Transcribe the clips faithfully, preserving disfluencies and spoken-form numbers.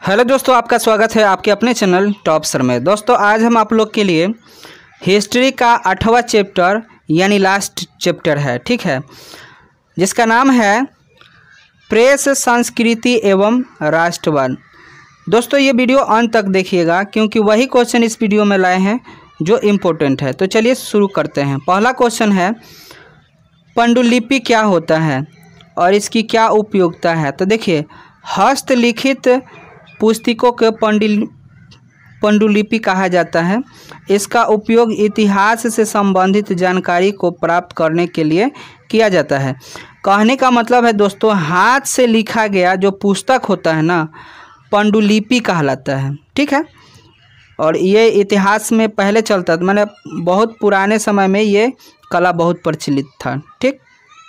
Hello दोस्तों, आपका स्वागत है आपके अपने चैनल टॉप सर में। दोस्तों आज हम आप लोग के लिए हिस्ट्री का आठवां चैप्टर यानी लास्ट चैप्टर है, ठीक है, जिसका नाम है प्रेस, संस्कृति एवं राष्ट्रवाद। दोस्तों ये वीडियो अंत तक देखिएगा क्योंकि वही क्वेश्चन इस वीडियो में लाए हैं जो इम्पोर्टेंट है। तो चलिए शुरू करते हैं। पहला क्वेश्चन है, पांडुलिपि क्या होता है और इसकी क्या उपयोगिता है। तो देखिए, हस्तलिखित पुस्तकों के पांडुल पांडुलिपि कहा जाता है। इसका उपयोग इतिहास से संबंधित जानकारी को प्राप्त करने के लिए किया जाता है। कहने का मतलब है दोस्तों, हाथ से लिखा गया जो पुस्तक होता है ना, पांडुलिपि कहलाता है, ठीक है। और ये इतिहास में पहले चलता था, मैंने बहुत पुराने समय में ये कला बहुत प्रचलित था, ठीक।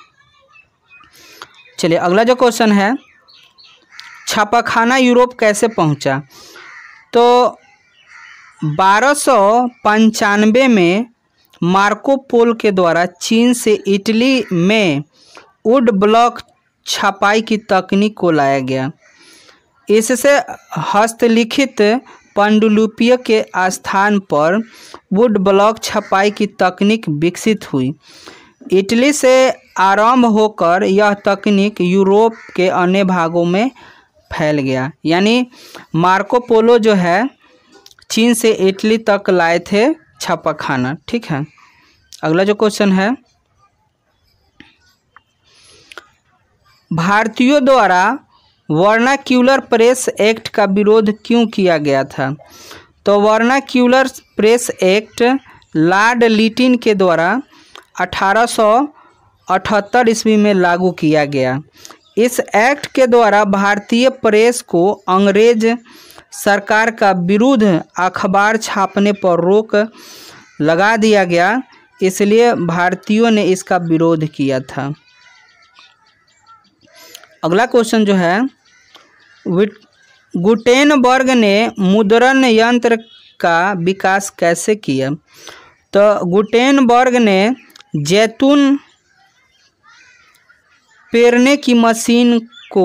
चलिए अगला जो क्वेश्चन है, छापाखाना यूरोप कैसे पहुंचा। तो बारह सौ पंचानवे में मार्को पोलो के द्वारा चीन से इटली में वुड ब्लॉक छपाई की तकनीक को लाया गया। इससे हस्तलिखित पांडुलिपियों के स्थान पर वुड ब्लॉक छपाई की तकनीक विकसित हुई। इटली से आरंभ होकर यह तकनीक यूरोप के अन्य भागों में फैल गया। यानी मार्को पोलो जो है चीन से इटली तक लाए थे छापाखाना, ठीक है। अगला जो क्वेश्चन है, भारतीयों द्वारा वर्नाक्यूलर प्रेस एक्ट का विरोध क्यों किया गया था। तो vernacular press act Lord Lytton के द्वारा अठारह सौ अठहत्तर ईस्वी में लागू किया गया। इस एक्ट के द्वारा भारतीय प्रेस को अंग्रेज सरकार का विरुद्ध अखबार छापने पर रोक लगा दिया गया, इसलिए भारतीयों ने इसका विरोध किया था। अगला क्वेश्चन जो है, गुटेनबर्ग ने मुद्रण यंत्र का विकास कैसे किया। तो गुटेनबर्ग ने जैतून पेरने की मशीन को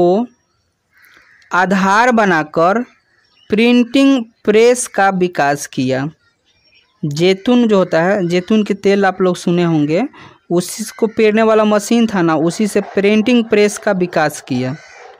आधार बनाकर प्रिंटिंग प्रेस का विकास किया। जैतून जो होता है, जैतून के तेल आप लोग सुने होंगे, उसी को पेरने वाला मशीन था ना, उसी से प्रिंटिंग प्रेस का विकास किया।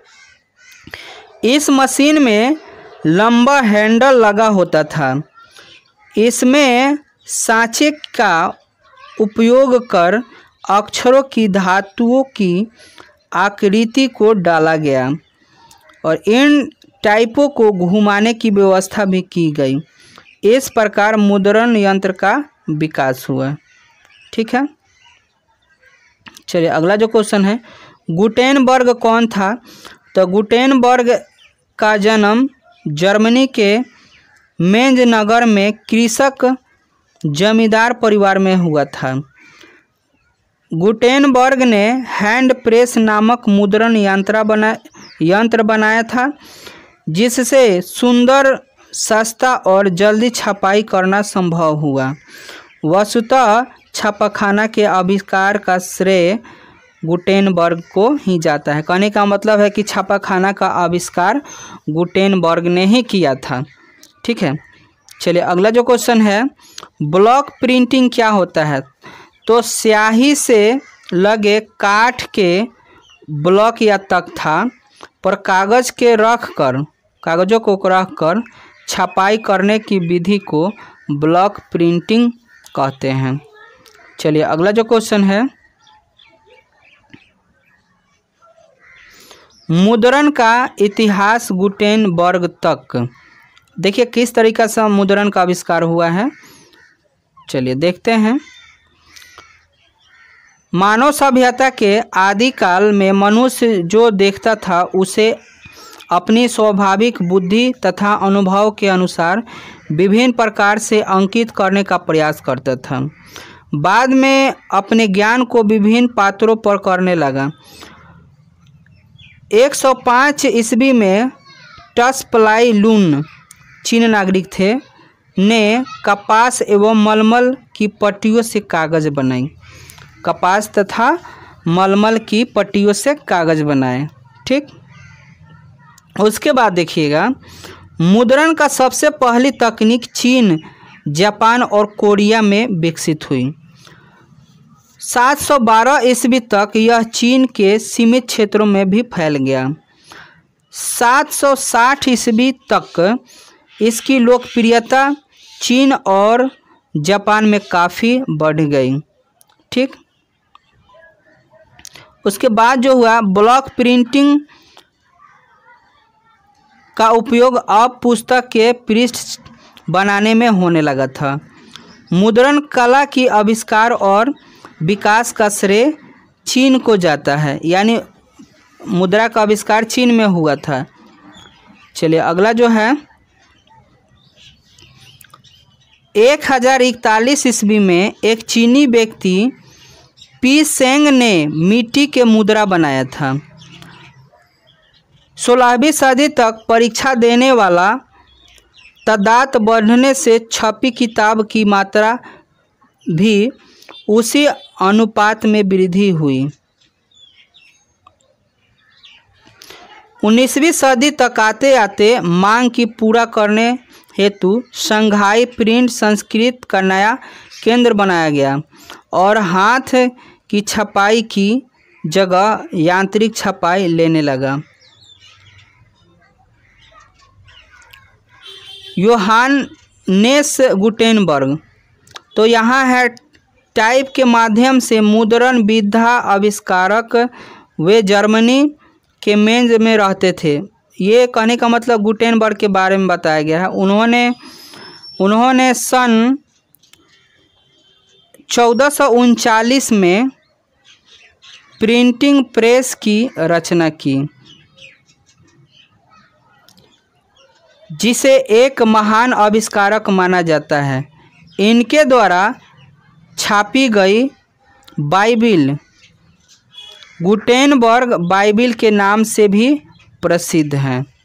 इस मशीन में लंबा हैंडल लगा होता था। इसमें सांचे का उपयोग कर अक्षरों की धातुओं की आकृति को डाला गया और इन टाइपों को घुमाने की व्यवस्था भी की गई। इस प्रकार मुद्रण यंत्र का विकास हुआ, ठीक है। चलिए अगला जो क्वेश्चन है, गुटेनबर्ग कौन था। तो गुटेनबर्ग का जन्म जर्मनी के मेंज नगर में कृषक जमींदार परिवार में हुआ था। गुटेनबर्ग ने हैंड प्रेस नामक मुद्रण यंत्र बना यंत्र बनाया था, जिससे सुंदर, सस्ता और जल्दी छपाई करना संभव हुआ। वस्तुतः छापाखाना के आविष्कार का श्रेय गुटेनबर्ग को ही जाता है। कहने का मतलब है कि छापाखाना का आविष्कार गुटेनबर्ग ने ही किया था, ठीक है। चलिए अगला जो क्वेश्चन है, ब्लॉक प्रिंटिंग क्या होता है। तो स्याही से लगे काठ के ब्लॉक या तख्ता पर कागज के रख कर कागजों को रख कर छपाई करने की विधि को ब्लॉक प्रिंटिंग कहते हैं। चलिए अगला जो क्वेश्चन है, मुद्रण का इतिहास गुटेनबर्ग तक। देखिए किस तरीका से मुद्रण का आविष्कार हुआ है, चलिए देखते हैं। मानव सभ्यता के आदिकाल में मनुष्य जो देखता था उसे अपनी स्वाभाविक बुद्धि तथा अनुभव के अनुसार विभिन्न प्रकार से अंकित करने का प्रयास करता था। बाद में अपने ज्ञान को विभिन्न पात्रों पर करने लगा। एक सौ पाँच ईस्वी में टसप्लाई लून, चीन नागरिक थे, ने कपास एवं मलमल की पट्टियों से कागज बनाई। कपास तथा मलमल की पट्टियों से कागज बनाए, ठीक। उसके बाद देखिएगा, मुद्रण का सबसे पहली तकनीक चीन, जापान और कोरिया में विकसित हुई। सात सौ बारह ईस्वी तक यह चीन के सीमित क्षेत्रों में भी फैल गया। सात सौ साठ ईस्वी तक इसकी लोकप्रियता चीन और जापान में काफ़ी बढ़ गई। ठीक, उसके बाद जो हुआ, ब्लॉक प्रिंटिंग का उपयोग अब पुस्तक के पृष्ठ बनाने में होने लगा था। मुद्रण कला की आविष्कार और विकास का श्रेय चीन को जाता है, यानी मुद्रा का आविष्कार चीन में हुआ था। चलिए अगला जो है, एक हजार इकतालीस ईस्वी में एक चीनी व्यक्ति पी सेंग ने मिट्टी के मुद्रा बनाया था। सोलहवीं सदी तक परीक्षा देने वाला तादाद बढ़ने से छपी किताब की मात्रा भी उसी अनुपात में वृद्धि हुई। उन्नीसवीं सदी तक आते आते मांग की पूरा करने हेतु शंघाई प्रिंट संस्कृत का नया केंद्र बनाया गया और हाथ की छपाई की जगह यांत्रिक छपाई लेने लगा। योहानेस गुटेनबर्ग, तो यहाँ है टाइप के माध्यम से मुद्रण विधा आविष्कारक। वे जर्मनी के मेंज में रहते थे। ये कहने का मतलब गुटेनबर्ग के बारे में बताया गया है। उन्होंने उन्होंने सन चौदह सौ उनचालीस में प्रिंटिंग प्रेस की रचना की, जिसे एक महान आविष्कारक माना जाता है। इनके द्वारा छापी गई बाइबिल गुटेनबर्ग बाइबिल के नाम से भी प्रसिद्ध है।